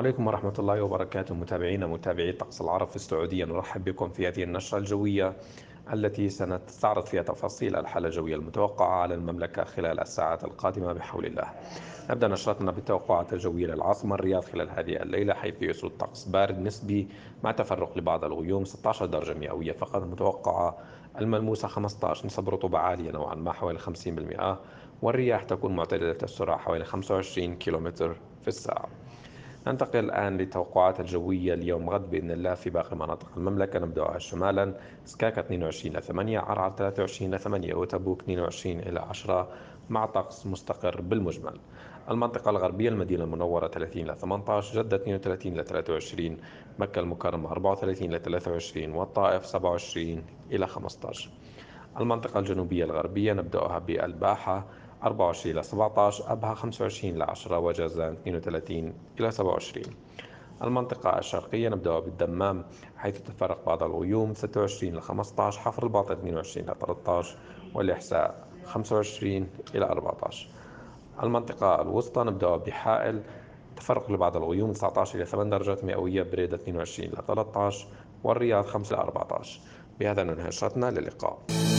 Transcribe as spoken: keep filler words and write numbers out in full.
عليكم ورحمة الله وبركاته. متابعينا متابعي الطقس العرب في السعودية، نرحب بكم في هذه النشرة الجوية التي سنستعرض فيها تفاصيل الحالة الجوية المتوقعة على المملكة خلال الساعات القادمة بحول الله. نبدأ نشرتنا بالتوقعات الجوية للعاصمة الرياض خلال هذه الليلة، حيث يسود الطقس بارد نسبي مع تفرق لبعض الغيوم. ستة عشر درجة مئوية فقط متوقعة، الملموسة خمسة عشر، نسب رطوبة عالية نوعا ما حوالي خمسين بالمئة، والرياح تكون معتدلة السرعة حوالي خمسة وعشرين كيلومتر في الساعة. ننتقل الآن للتوقعات الجوية اليوم غد بإذن الله في باقي مناطق المملكة. نبدأها شمالا، سكاكا اثنين وعشرين إلى ثمانية، عرعر ثلاثة وعشرين إلى ثمانية، وتبوك اثنين وعشرين إلى عشرة مع طقس مستقر بالمجمل. المنطقة الغربية، المدينة المنورة ثلاثين إلى ثمانية عشر، جدة اثنين وثلاثين إلى ثلاثة وعشرين، مكة المكرمة أربعة وثلاثين إلى ثلاثة وعشرين، والطائف سبعة وعشرين إلى خمسة عشر. المنطقة الجنوبية الغربية نبدأها بالباحة أربعة وعشرين إلى سبعة عشر، أبها خمسة وعشرين إلى عشرة، وجازان اثنين وثلاثين إلى سبعة وعشرين. المنطقة الشرقية نبدأ بالدمام، حيث تتفرق بعض الغيوم ستة وعشرين إلى خمسة عشر، حفر الباطن اثنين وعشرين إلى ثلاثة عشر، والإحساء خمسة وعشرين إلى أربعة عشر. المنطقة الوسطى نبدأ بحائل، تفرق لبعض الغيوم تسعة عشر إلى ثمانية درجات مئوية، بريدة اثنين وعشرين إلى ثلاثة عشر، والرياض خمسة إلى أربعة عشر. بهذا ننهي نشرتنا، للقاء.